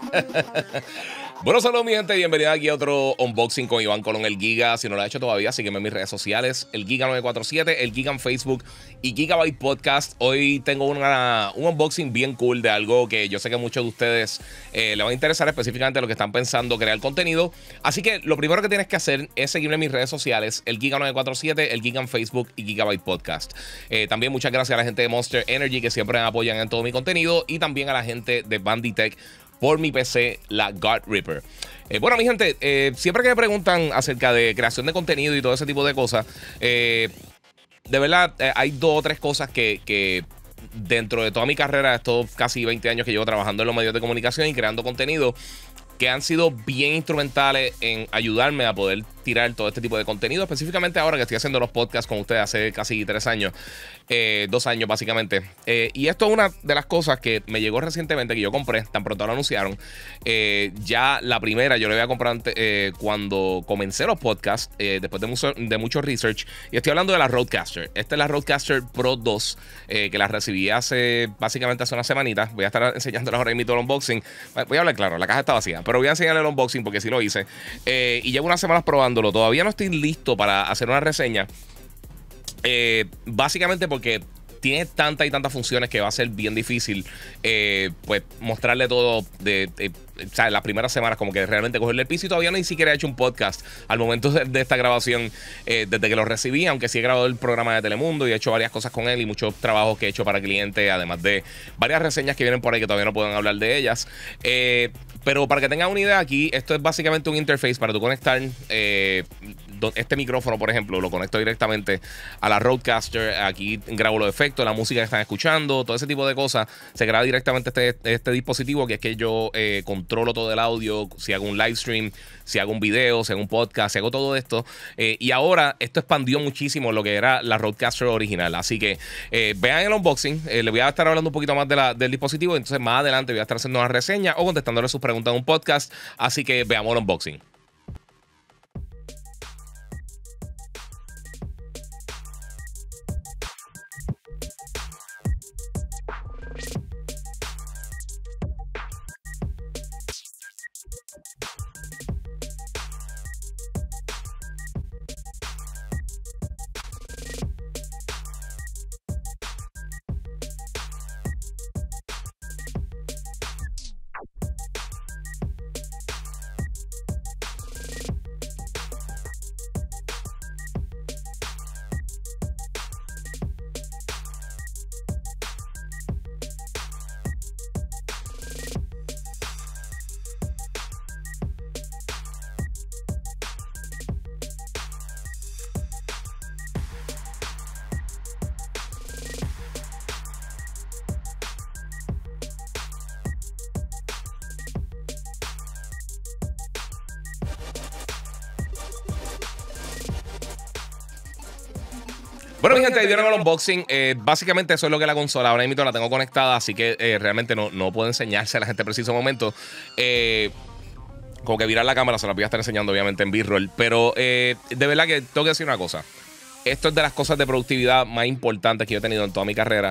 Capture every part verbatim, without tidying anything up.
Bueno, saludos mi gente, bienvenida aquí a otro unboxing con Iván Colón, el Giga. Si no lo has hecho todavía, sígueme en mis redes sociales, el Giga nueve cuatro siete, el Giga en Facebook y Gigabyte Podcast. Hoy tengo una, un unboxing bien cool de algo que yo sé que a muchos de ustedes eh, les va a interesar, específicamente lo que están pensando crear contenido. Así que lo primero que tienes que hacer es seguirme en mis redes sociales, el Giga nueve cuatro siete, el Giga en Facebook y Gigabyte Podcast. Eh, también muchas gracias a la gente de Monster Energy que siempre me apoyan en todo mi contenido, y también a la gente de Banditech por mi P C, la God Reaper. Eh, bueno, mi gente, eh, siempre que me preguntan acerca de creación de contenido y todo ese tipo de cosas, eh, de verdad, eh, hay dos o tres cosas que, que dentro de toda mi carrera, estos casi veinte años que llevo trabajando en los medios de comunicación y creando contenido, que han sido bien instrumentales en ayudarme a poder tirar todo este tipo de contenido, específicamente ahora que estoy haciendo los podcasts con ustedes hace casi tres años, eh, dos años básicamente. Eh, y esto es una de las cosas que me llegó recientemente, que yo compré, tan pronto lo anunciaron. Eh, ya la primera yo la había comprado antes, eh, cuando comencé los podcasts, eh, después de mucho, de mucho research, y estoy hablando de la Rodecaster. Esta es la Rodecaster Pro dos, eh, que la recibí hace, básicamente hace una semanita. Voy a estar enseñándoles ahora mismo el unboxing. Voy a hablar claro, la caja está vacía, pero voy a enseñarles el unboxing porque sí lo hice. Eh, y llevo unas semanas probando. Todavía no estoy listo para hacer una reseña. Eh, básicamente porque tiene tantas y tantas funciones que va a ser bien difícil eh, pues mostrarle todo de, de, o sea, las primeras semanas, como que realmente cogerle el piso. Y todavía ni siquiera he hecho un podcast al momento de, de esta grabación, eh, desde que lo recibí, aunque sí he grabado el programa de Telemundo y he hecho varias cosas con él y muchos trabajos que he hecho para clientes, además de varias reseñas que vienen por ahí que todavía no pueden hablar de ellas. Eh, pero para que tengan una idea, aquí esto es básicamente un interface para tú conectar eh, este micrófono, por ejemplo, lo conecto directamente a la Rodecaster. Aquí grabo los efectos, la música que están escuchando, todo ese tipo de cosas. Se graba directamente este, este dispositivo, que es que yo eh, controlo todo el audio. Si hago un live stream, si hago un video, si hago un podcast, si hago todo esto. Eh, y ahora esto expandió muchísimo lo que era la Rodecaster original. Así que eh, vean el unboxing. Eh, le voy a estar hablando un poquito más de la, del dispositivo. Entonces más adelante voy a estar haciendo una reseña o contestándole sus preguntas en un podcast. Así que veamos el unboxing. Bueno, mi gente, ahí vieron el unboxing. Eh, básicamente eso es lo que es la consola. Ahora mismo la tengo conectada, así que eh, realmente no, no puedo enseñarse a la gente en preciso momento. Eh, como que virar la cámara se la voy a estar enseñando obviamente en B-roll. Pero eh, de verdad que tengo que decir una cosa. Esto es de las cosas de productividad más importantes que yo he tenido en toda mi carrera.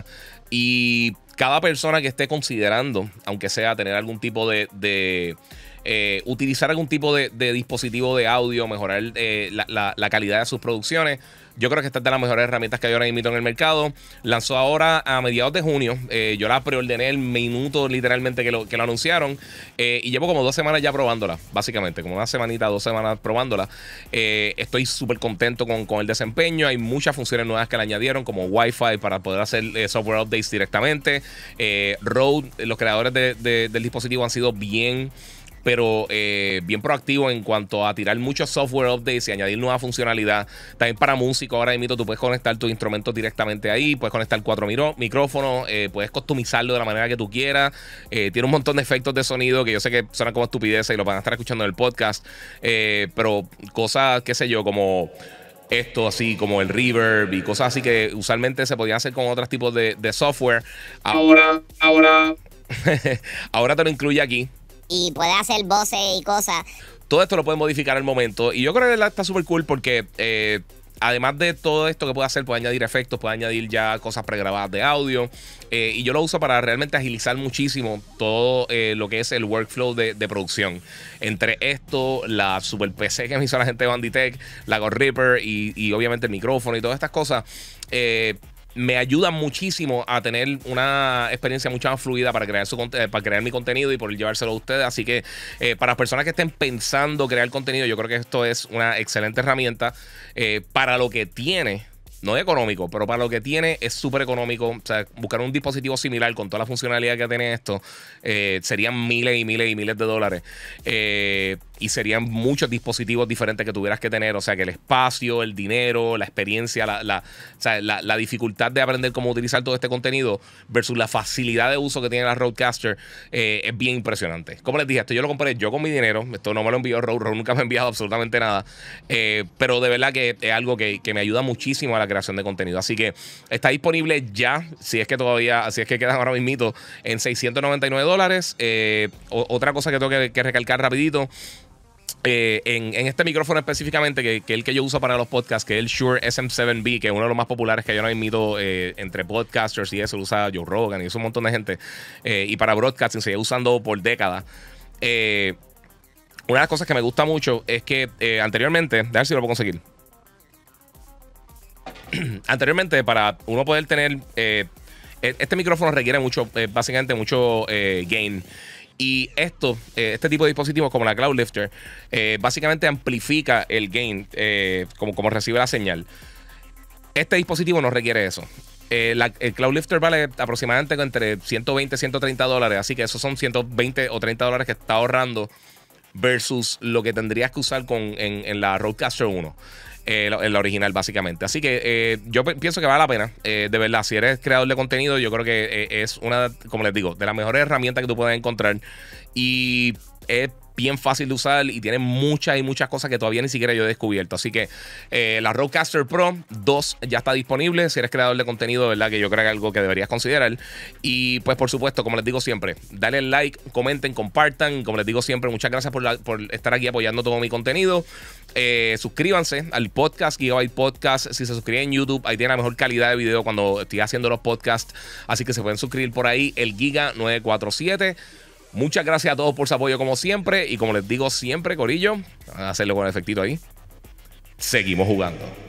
Y cada persona que esté considerando, aunque sea tener algún tipo de... de Eh, utilizar algún tipo de, de dispositivo de audio, mejorar eh, la, la, la calidad de sus producciones, yo creo que esta es de las mejores herramientas que hay ahora mismo en el mercado. Lanzó ahora a mediados de junio. Eh, yo la preordené el minuto literalmente que lo, que lo anunciaron. Eh, y llevo como dos semanas ya probándola, básicamente. Como una semanita, dos semanas probándola. Eh, estoy súper contento con, con el desempeño. Hay muchas funciones nuevas que le añadieron, como Wi-Fi para poder hacer eh, software updates directamente. Eh, Rode, los creadores de, de, del dispositivo han sido bien... pero eh, bien proactivo en cuanto a tirar muchos software updates y añadir nueva funcionalidad. También para músicos, ahora mismo tú puedes conectar tus instrumentos directamente ahí, puedes conectar cuatro micrófonos, eh, puedes customizarlo de la manera que tú quieras. Eh, tiene un montón de efectos de sonido que yo sé que suenan como estupideces y lo van a estar escuchando en el podcast, eh, pero cosas, qué sé yo, como... esto así como el reverb y cosas así que usualmente se podían hacer con otros tipos de, de software. Ahora, ahora, ahora te lo incluye aquí. Y puede hacer voces y cosas. Todo esto lo puedes modificar al momento. Y yo creo que está súper cool porque eh, además de todo esto que puede hacer, puede añadir efectos, puede añadir ya cosas pregrabadas de audio. Eh, y yo lo uso para realmente agilizar muchísimo todo eh, lo que es el workflow de, de producción. Entre esto, la super P C que me hizo la gente de Banditech, la God Reaper y, y obviamente el micrófono y todas estas cosas. Eh, me ayuda muchísimo a tener una experiencia mucho más fluida para crear, su, eh, para crear mi contenido y poder llevárselo a ustedes. Así que eh, para las personas que estén pensando crear contenido, yo creo que esto es una excelente herramienta eh, para lo que tiene. No es económico, pero para lo que tiene es súper económico. O sea, buscar un dispositivo similar con toda la funcionalidad que tiene esto eh, serían miles y miles y miles de dólares. Eh, y serían muchos dispositivos diferentes que tuvieras que tener. O sea, que el espacio, el dinero, la experiencia, la, la, o sea, la, la dificultad de aprender cómo utilizar todo este contenido versus la facilidad de uso que tiene la Rodecaster eh, es bien impresionante. Como les dije, esto yo lo compré yo con mi dinero. Esto no me lo envió Rode. Rode nunca me ha enviado absolutamente nada. Eh, pero de verdad que es algo que, que me ayuda muchísimo a la creación de contenido. Así que está disponible ya, si es que todavía, si es que quedan ahora mismito, en seiscientos noventa y nueve dólares. Eh, otra cosa que tengo que, que recalcar rapidito. Eh, en, en este micrófono específicamente, que, que es el que yo uso para los podcasts, que es el Shure S M siete B, que es uno de los más populares que yo no invito eh, entre podcasters y eso, lo usa Joe Rogan y eso un montón de gente. Eh, y para broadcasting se lleva usando por décadas. Eh, una de las cosas que me gusta mucho es que eh, anteriormente, a ver si lo puedo conseguir. Anteriormente, para uno poder tener eh, este micrófono requiere mucho, eh, básicamente mucho eh, gain. Y esto, eh, este tipo de dispositivos como la Cloudlifter, eh, básicamente amplifica el gain eh, como, como recibe la señal. Este dispositivo no requiere eso. Eh, la, el Cloudlifter vale aproximadamente entre ciento veinte y ciento treinta dólares. Así que esos son ciento veinte o treinta dólares que está ahorrando versus lo que tendrías que usar con, en, en la Rodecaster uno. Eh, en la original, básicamente. Así que eh, yo pienso que vale la pena. Eh, de verdad, si eres creador de contenido, yo creo que eh, es una, como les digo, de las mejores herramientas que tú puedes encontrar. Y es bien fácil de usar y tiene muchas y muchas cosas que todavía ni siquiera yo he descubierto. Así que eh, la Rodecaster Pro dos ya está disponible. Si eres creador de contenido, de verdad que yo creo que es algo que deberías considerar. Y pues por supuesto, como les digo siempre, dale like, comenten, compartan. Como les digo siempre, muchas gracias por, la, por estar aquí apoyando todo mi contenido. Eh, suscríbanse al podcast, Gigabyte Podcast. Si se suscriben en YouTube, ahí tienen la mejor calidad de video cuando estoy haciendo los podcasts. Así que se pueden suscribir por ahí, el Giga nueve cuatro siete. Muchas gracias a todos por su apoyo como siempre. Y como les digo siempre, corillo, a hacerlo con el efectito ahí. Seguimos jugando.